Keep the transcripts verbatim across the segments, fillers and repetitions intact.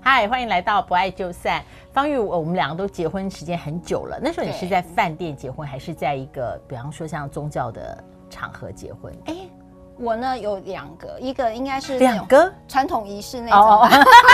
嗨，欢迎来到不爱就散。方玉，我们两个都结婚时间很久了，那时候你是在饭店结婚，还是在一个比方说像宗教的场合结婚？ 哎，我呢有两个，一个应该是两个传统仪式那种。哦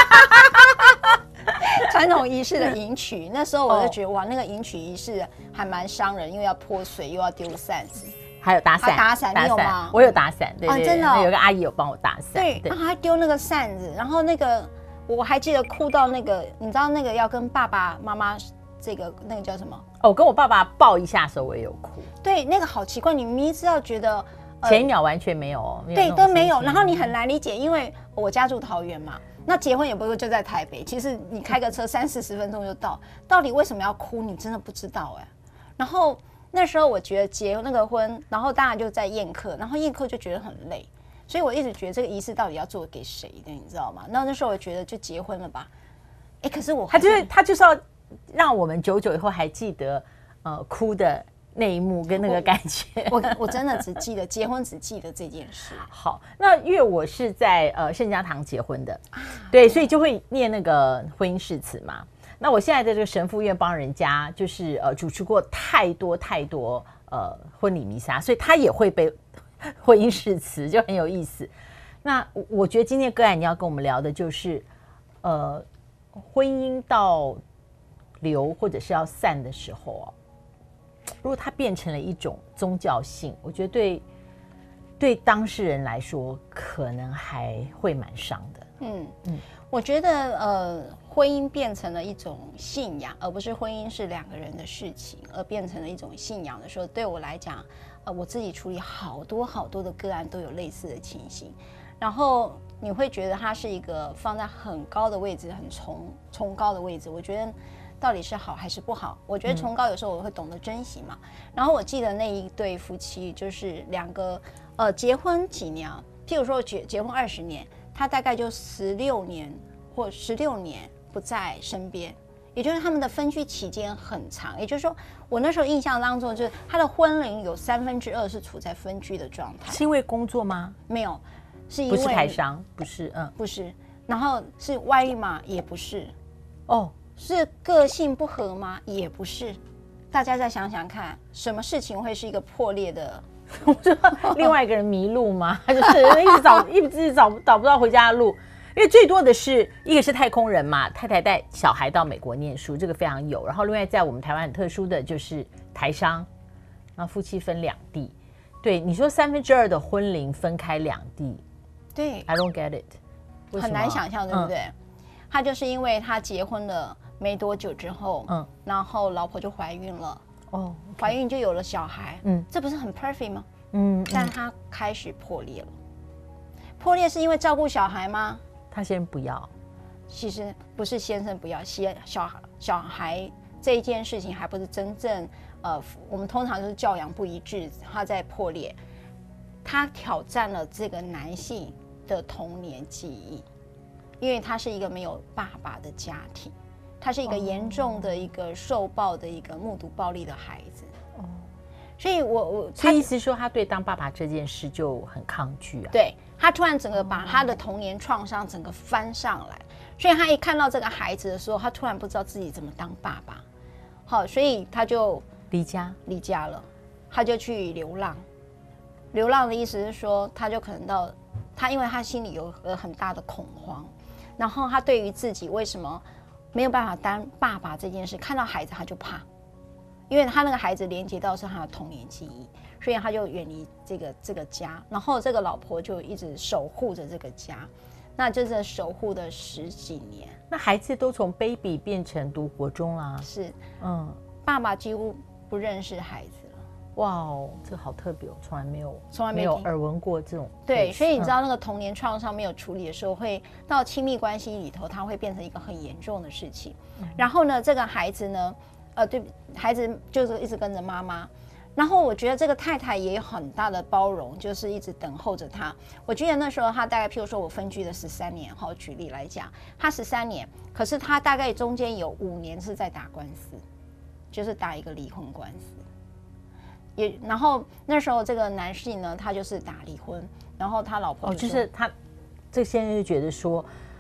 传统仪式的迎娶，那时候我就觉得、哦、哇，那个迎娶仪式还蛮伤人，因为要泼水，又要丢扇子， 还有打伞。 打伞，你有吗？ 我有打伞，对 对, 对、哦、 真的、哦， 有个阿姨有帮我打伞。 对，然后还丢那个扇子，然后那个我还记得哭到那个，你知道那个要跟爸爸妈妈这个那个叫什么？ 哦，跟我爸爸抱一下的时候我也有哭。 对，那个好奇怪，你明明知道觉得。 前一秒完全没有哦， 对，都没有。然后你很难理解，因为我家住桃园嘛，那结婚也不是就在台北，其实你开个车三四十分钟就到，到底为什么要哭？你真的不知道哎。然后那时候我觉得结那个婚，然后当然就在宴客，然后宴客就觉得很累，所以我一直觉得这个仪式到底要做给谁的，你知道吗？那那时候我觉得就结婚了吧，哎，可是我他就是他就是要让我们久久以后还记得呃哭的。那一幕跟那个感觉， 我 我, 我真的只记得结婚，只记得这件事。 好，那因为我是在呃圣家堂结婚的，啊、对，所以就会念那个婚姻誓词嘛。那我现在在这个神父院帮人家，就是呃主持过太多太多呃婚礼弥撒，所以他也会背婚姻誓词，就很有意思。那我觉得今天个案你要跟我们聊的就是呃婚姻到留或者是要散的时候啊。如果它变成了一种宗教性，我觉得对对当事人来说，可能还会蛮伤的。 嗯嗯，我觉得呃，婚姻变成了一种信仰，而不是婚姻是两个人的事情，而变成了一种信仰的时候，对我来讲，呃，我自己处理好多好多的个案都有类似的情形，然后你会觉得它是一个放在很高的位置，很崇崇高的位置，我觉得。到底是好还是不好？我觉得崇高有时候我会懂得珍惜嘛。嗯、然后我记得那一对夫妻就是两个呃结婚几年，譬如说结结婚二十年，他大概就十六年或十六年不在身边，也就是他们的分居期间很长。也就是说，我那时候印象当中，就是他的婚龄有三分之二是处在分居的状态。 是因为工作吗？ 没有，是因为不是台商，不是，嗯， 不是。然后是外遇吗？也不是。 哦。 是个性不合吗？也不是。大家再想想看，什么事情会是一个破裂的？ 另外一个人迷路吗？就是一直找，一直找找不到回家的路。因为最多的是一个是太空人嘛，太太带小孩到美国念书，这个非常有。然后另外在我们台湾很特殊的就是台商，然后夫妻分两地。对，你说三分之二的婚龄分开两地， 对 ，I don't get it， 很难想象，对不对？嗯、他就是因为他结婚了。没多久之后，嗯，然后老婆就怀孕了，哦， okay. 怀孕就有了小孩，嗯，这不是很 perfect 吗？嗯，但他开始破裂了。破裂是因为照顾小孩吗？ 他先不要， 其实不是先生不要，小孩小孩这一件事情还不是真正，呃，我们通常就是教养不一致，他在破裂，他挑战了这个男性的童年记忆，因为他是一个没有爸爸的家庭。他是一个严重的一个受暴的一个目睹暴力的孩子，哦，所以我我他意思说他对当爸爸这件事就很抗拒啊， 对他突然整个把他的童年创伤整个翻上来，所以他一看到这个孩子的时候，他突然不知道自己怎么当爸爸，好，所以他就离家离家了，他就去流浪，流浪的意思是说，他就可能到他，因为他心里有呃很大的恐慌，然后他对于自己为什么。没有办法当爸爸这件事，看到孩子他就怕，因为他那个孩子连接到是他的童年记忆，所以他就远离这个这个家，然后这个老婆就一直守护着这个家，那就是守护的十几年。 那孩子都从 baby 变成读国中啦， 是，嗯，爸爸几乎不认识孩子了。 哇哦，这个好特别哦，从来没有， 从来没有耳闻过这种。 对，所以你知道那个童年创伤没有处理的时候，会到亲密关系里头，它会变成一个很严重的事情。嗯、然后呢，这个孩子呢，呃，对，孩子就是一直跟着妈妈。然后我觉得这个太太也有很大的包容，就是一直等候着他。我记得那时候他大概，譬如说我分居了十三年，好举例来讲，他十三年，可是他大概中间有五年是在打官司，就是打一个离婚官司。也然后那时候这个男性呢，他就是打离婚，然后他老婆就哦，就是他这先生就觉得说，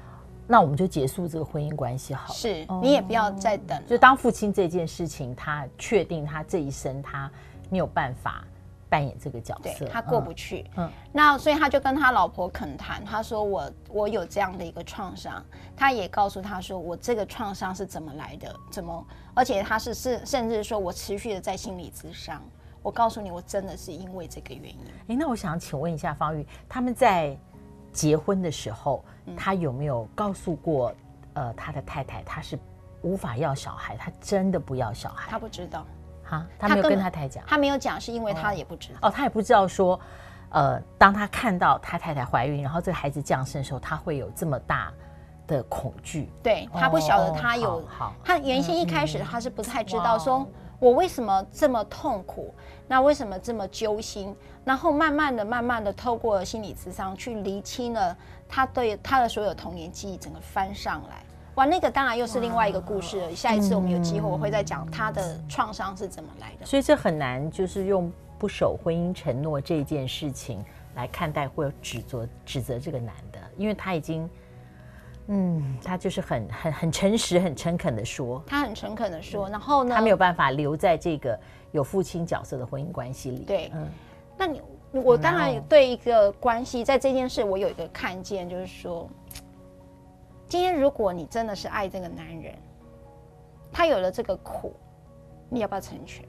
那我们就结束这个婚姻关系好了。 是、哦、你也不要再等了。 就当父亲这件事情，他确定他这一生他没有办法扮演这个角色， 对，他过不去。 嗯，嗯那所以他就跟他老婆恳谈，他说我我有这样的一个创伤，他也告诉他说我这个创伤是怎么来的，怎么，而且他是是甚至说我持续的在心理咨商。我告诉你，我真的是因为这个原因。 哎，那我想请问一下芳玉，他们在结婚的时候，嗯、他有没有告诉过呃他的太太，他是无法要小孩，他真的不要小孩？ 他不知道。 哈，他没有跟他太太讲， 他没有讲，是因为他也不知道。 哦，他也不知道说，呃，当他看到他太太怀孕，然后这个孩子降生的时候，他会有这么大的恐惧。 对，他不晓得他有， 哦、好， 他原先一开始他是不太知道说，我为什么这么痛苦，那为什么这么揪心？然后慢慢的、慢慢的，透过心理咨商去厘清了他对他的所有童年记忆整个翻上来。哇，那个当然又是另外一个故事了。下一次我们有机会，我会再讲他的创伤是怎么来的。 所以这很难，就是用不守婚姻承诺这件事情来看待，或者指责指责这个男的，因为他已经，嗯，他就是很很很诚实、很诚恳的说， 他很诚恳的说，然后呢， 他没有办法留在这个有父亲角色的婚姻关系里。 对，嗯，那你我当然对一个关系，在这件事我有一个看见，就是说。今天如果你真的是爱这个男人，他有了这个苦，你要不要成全？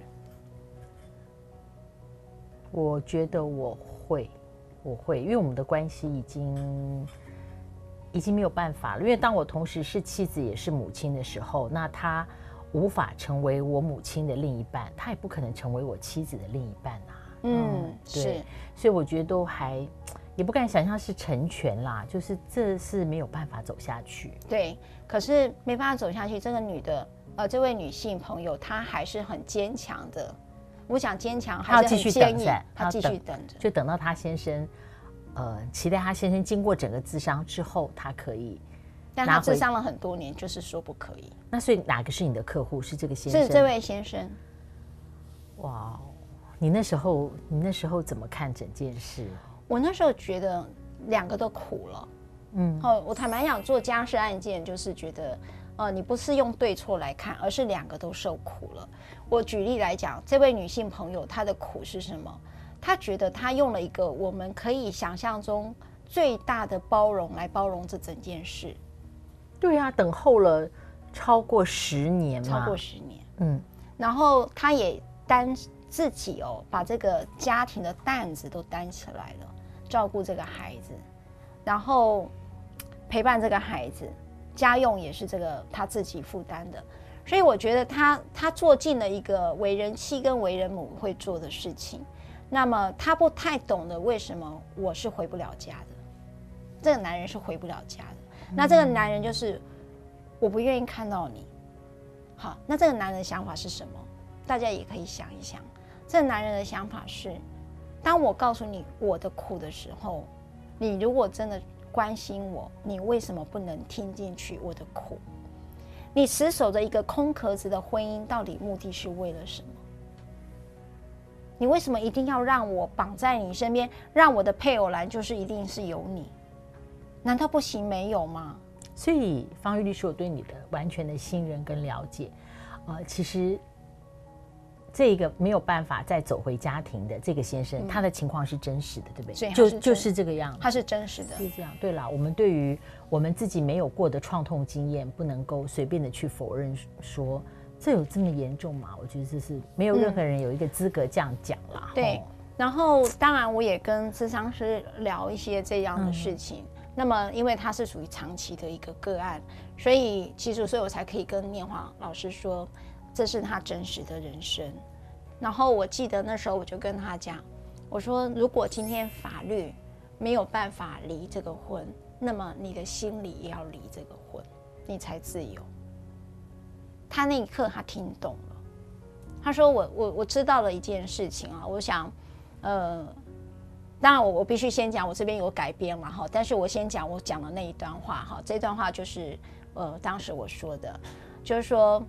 我觉得我会，我会，因为我们的关系已经已经没有办法了。因为当我同时是妻子也是母亲的时候，那他无法成为我母亲的另一半，他也不可能成为我妻子的另一半啊。 嗯，嗯是， 所以我觉得都还。也不敢想象是成全啦，就是这是没有办法走下去。 对，可是没办法走下去。这个女的，呃，这位女性朋友，她还是很坚强的。我想坚强还是很坚毅，她继续等着， 就等到她先生，呃，期待她先生经过整个諮商之後，她可以。 但她諮商了很多年，就是說不可以。 那所以哪個是你的客戶？是這個先生？ 是這位先生。 哇，你那時候，你那時候怎麼看整件事？ 我那時候覺得兩個都苦了。嗯，哦，我坦白講，做家事案件就是覺得，呃，你不是用對錯來看，而是兩個都受苦了。我舉例來講，這位女性朋友她的苦是什麼？她覺得她用了一個我們可以想象中最大的包容來包容這整件事。 對啊，等候了超過十年嘛， 超過十年。 嗯， 然後她也擔自己哦，把這個家庭的擔子都擔起來了，照顧這個孩子，然後陪伴這個孩子，家用也是這個她自己負擔的。所以我覺得她她做盡了一個為人妻跟為人母會做的事情。那麼她不太懂得為什麼我是回不了家的，這個男人是回不了家的。嗯、那這個男人就是我不願意看到你。好，那這個男人的想法是什麼？大家也可以想一想。這個男人的想法是，當我告訴你我的苦的時候，你如果真的關心我，你為什麼不能聽進去我的苦？你死守着一個空殼子的婚姻，到底目的是為了什麼？你為什麼一定要讓我綁在你身邊，讓我的配偶欄就是一定是有你？難道不行沒有嗎？ 所以芳玉律師，我對你的完全的信任跟了解，呃，其實這個沒有辦法再走回家庭的這個先生，嗯、他的情況是真實的，對不對？就就是這個樣， 他是真實的， 是這樣。對啦，我們對於我們自己沒有過的創痛經驗，不能夠隨便的去否認說，這有這麼嚴重嗎？我覺得這是沒有任何人有一個資格這樣講啦。 嗯、對，然後當然我也跟諮商師聊一些這樣的事情。嗯，那麼因為他是屬於長期的一個個案，所以其實所以我才可以跟念華老師說，這是他真實的人生。然後我記得那時候我就跟他講，我說如果今天法律沒有辦法離這個婚，那麼你的心裡也要離這個婚，你才自由。他那一刻他聽懂了，他說我我我知道了一件事情啊，我想呃當然我我必須先講我這邊有改編嘛哈，但是我先講我講的那一段話哈，這段話就是呃當時我說的，就是說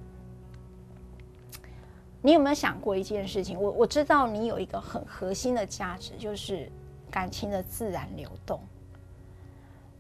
你有沒有想過一件事情？我我知道你有一個很核心的價值，就是感情的自然流動。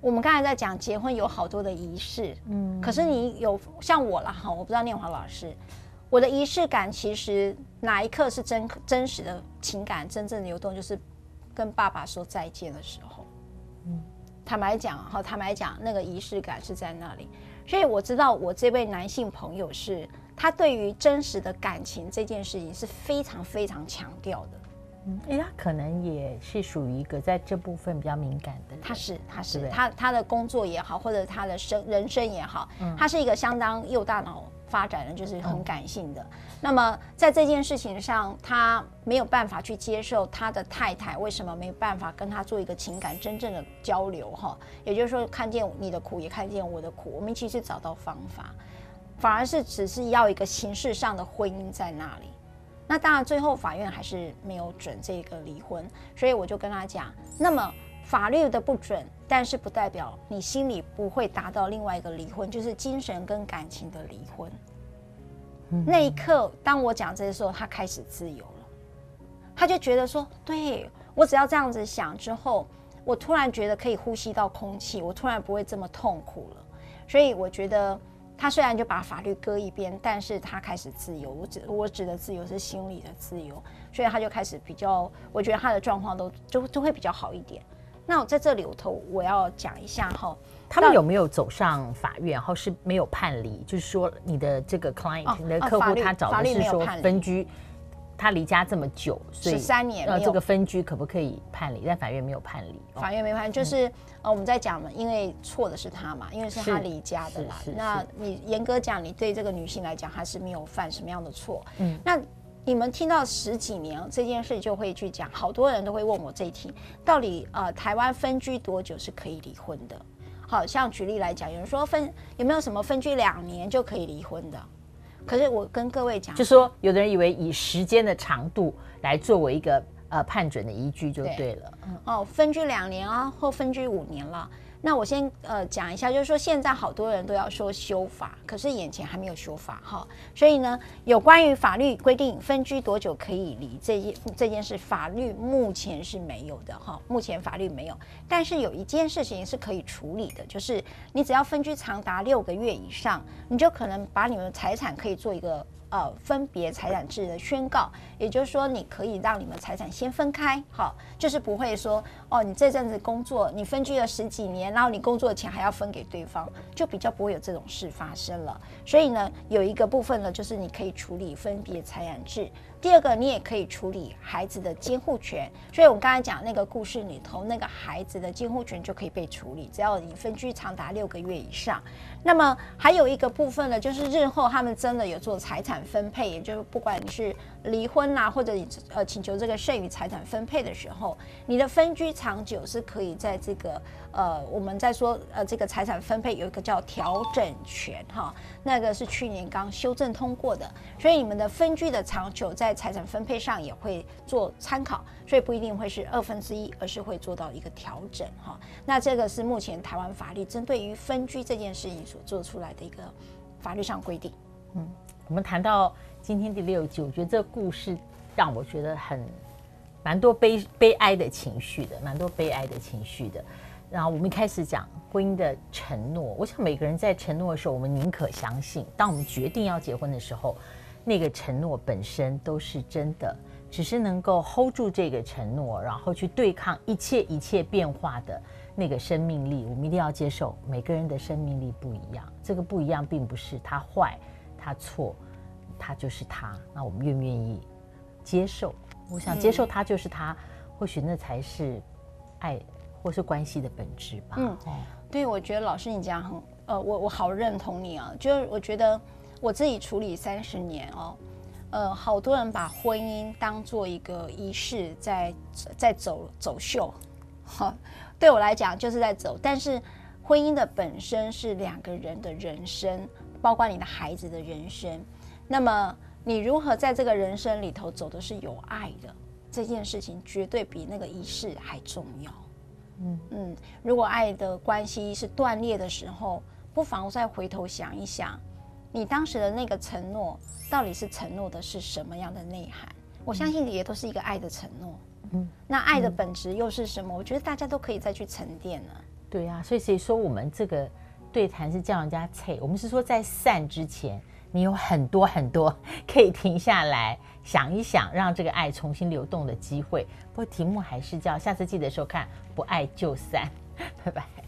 我们刚才在讲结婚有好多的仪式，嗯，可是你有像我啦哈，我不知道念华老师，我的仪式感其实哪一刻是真真实的情感真正流动，就是跟爸爸说再见的时候，嗯，坦白讲哈，坦白讲那个仪式感是在那里，所以我知道我这位男性朋友是他对于真实的感情这件事情是非常非常强调的。 嗯，哎，他可能也是属于一个在这部分比较敏感的人。 他是，他是， 对他他的工作也好，或者他的生人生也好，嗯、他是一个相当右大脑发展的，就是很感性的。嗯、那么在这件事情上，他没有办法去接受他的太太为什么没办法跟他做一个情感真正的交流哈，也就是说，看见你的苦，也看见我的苦，我们一起去找到方法，反而是只是要一个形式上的婚姻在那里。那当然，最后法院还是没有准这个离婚，所以我就跟他讲，那么法律的不准，但是不代表你心里不会达到另外一个离婚，就是精神跟感情的离婚。嗯、那一刻，当我讲这些时候，他开始自由了，他就觉得说，对，我只要这样子想之后，我突然觉得可以呼吸到空气，我突然不会这么痛苦了。所以我觉得。他虽然就把法律搁一边，但是他开始自由。我指我指的自由是心理的自由，所以他就开始比较，我觉得他的状况都就都会比较好一点。那我在这里头我要讲一下哈， 他们有没有走上法院，然后是没有判离？就是说你的这个 client，、哦、你的客户他找的是说分居。他离家这么久，所以十三年， 呃，这个分居可不可以判离？但法院没有判离， 哦、法院没判，就是、嗯、呃，我们在讲嘛，因为错的是他嘛，因为是他离家的啦。那你严格讲，你对这个女性来讲，她是没有犯什么样的错。嗯，那你们听到十几年这件事，就会去讲，好多人都会问我这一题，到底呃，台湾分居多久是可以离婚的？好像举例来讲，有人说分有没有什么分居两年就可以离婚的？可是我跟各位讲， 就说有的人以为以时间的长度来作为一个呃判准的依据就对了。 嗯、哦，分居两年啊，或分居五年了。那我先呃讲一下，就是说现在好多人都要说修法，可是眼前还没有修法哈。所以呢，有关于法律规定分居多久可以离这件这件事，法律目前是没有的哈，目前法律没有。但是有一件事情是可以处理的，就是你只要分居长达六个月以上，你就可能把你们的财产可以做一个。呃，分别财产制的宣告，也就是说，你可以让你们财产先分开，好，就是不会说，哦，你这阵子工作，你分居了十几年，然后你工作的钱还要分给对方，就比较不会有这种事发生了。所以呢，有一个部分呢，就是你可以处理分别财产制。第二个，你也可以处理孩子的监护权。所以我们刚才讲那个故事里头，那个孩子的监护权就可以被处理，只要你分居长达六个月以上。那么还有一个部分呢，就是日后他们真的有做财产分配，也就是不管你是离婚啦、啊，或者你呃请求这个剩余财产分配的时候，你的分居长久是可以在这个呃我们在说呃这个财产分配有一个叫调整权哈，那个是去年刚修正通过的，所以你们的分居的长久在财产分配上也会做参考，所以不一定会是二分之一，而是会做到一个调整哈。那这个是目前台湾法律针对于分居这件事情所做出来的一个法律上规定。 嗯，我们谈到今天第六集，我觉得这个故事让我觉得很蛮多悲悲哀的情绪的，蛮多悲哀的情绪的。然后我们一开始讲婚姻的承诺，我想每个人在承诺的时候，我们宁可相信，当我们决定要结婚的时候，那个承诺本身都是真的，只是能够 hold 住这个承诺，然后去对抗一切一切变化的那个生命力。我们一定要接受每个人的生命力不一样，这个不一样并不是他坏他错，他就是他。那我们愿不愿意接受？我想接受他就是他，嗯、或许那才是爱或是关系的本质吧。嗯，哦、 对，我觉得老师你讲很呃，我我好认同你啊，就是我觉得我自己处理三十年哦。呃，好多人把婚姻当做一个仪式在，在在走走秀，哈，对我来讲就是在走。但是婚姻的本身是两个人的人生，包括你的孩子的人生。那么你如何在这个人生里头走的是有爱的，这件事情绝对比那个仪式还重要。嗯嗯，如果爱的关系是断裂的时候，不妨再回头想一想，你当时的那个承诺。到底是承诺的是什么样的内涵？我相信也都是一个爱的承诺。嗯，那爱的本质又是什么？我觉得大家都可以再去沉淀了。 对啊，所以谁说我们这个对谈是叫人家脆？我们是说在散之前，你有很多很多可以停下来想一想，让这个爱重新流动的机会。不过题目还是叫下次记得收看，不爱就散，拜拜。